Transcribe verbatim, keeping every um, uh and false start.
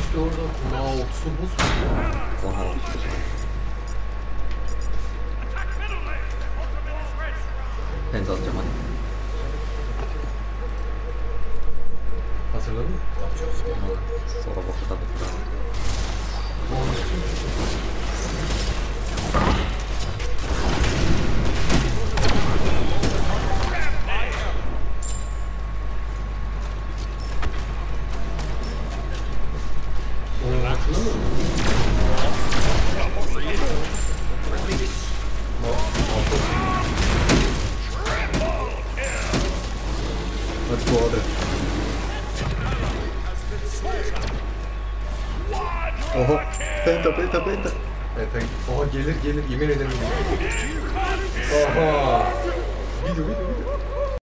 Başka orada wow, su buz. Oha. Ben de alacağım hadi. Hazırladın mı? Yapacağız. Sonra boku da bitti. Onu hatırlamıyor musun? Hadi bu arada. Oha. Penta penta penta. Evet, evet. Oha gelir gelir yemin ederim gelir. Oha. Video video video.